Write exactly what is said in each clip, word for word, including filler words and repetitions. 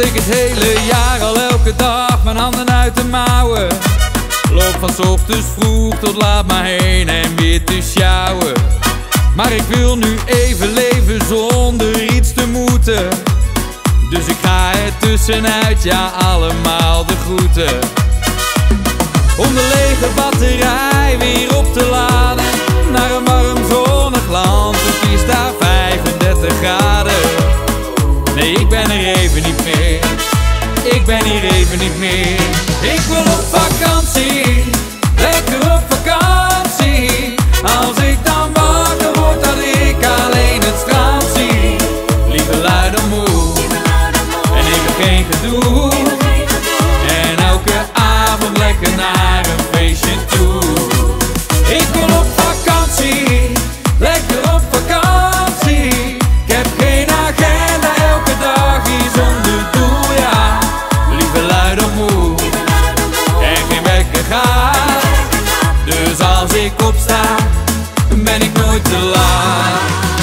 ik het hele jaar al elke dag mijn handen uit de mouwen. Loop van 's ochtends vroeg tot laat maar heen en weer te sjouwen. Maar ik wil nu even leven zonder iets te moeten. Dus ik ga er tussenuit, ja allemaal de groeten. Om de lege batterij weer op te laden naar een warm zonnig land. Het is daar vijfendertig graden. Nee, ik ben er even niet meer. Ik ben hier even niet meer. Ik wil op vakantie, lekker op vakantie. Als ik dan wakker word dat ik alleen het strand zie. Lieve lui dan moe, en ik heb geen gedoe. En elke avond lekker naar een feestje toe. Ik wil op vakantie, lekker op vakantie. Ik heb geen agenda, elke dag hier zonder doel, ja. Lieve lui dan moe, en geen wekker gaat. Dus als ik opsta, ben ik nooit te laat.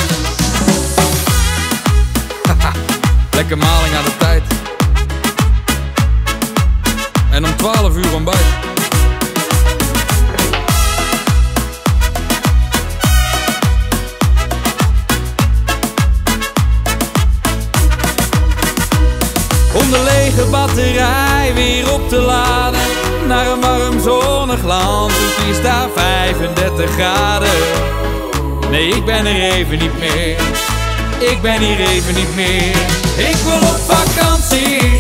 Haha, lekker maling aan de tijd. En om twaalf uur ontbijt. Om de lege batterij weer op te laden naar een warm zonnig land. Het is daar vijfendertig graden. Nee, ik ben er even niet meer. Ik ben hier even niet meer. Ik wil op vakantie,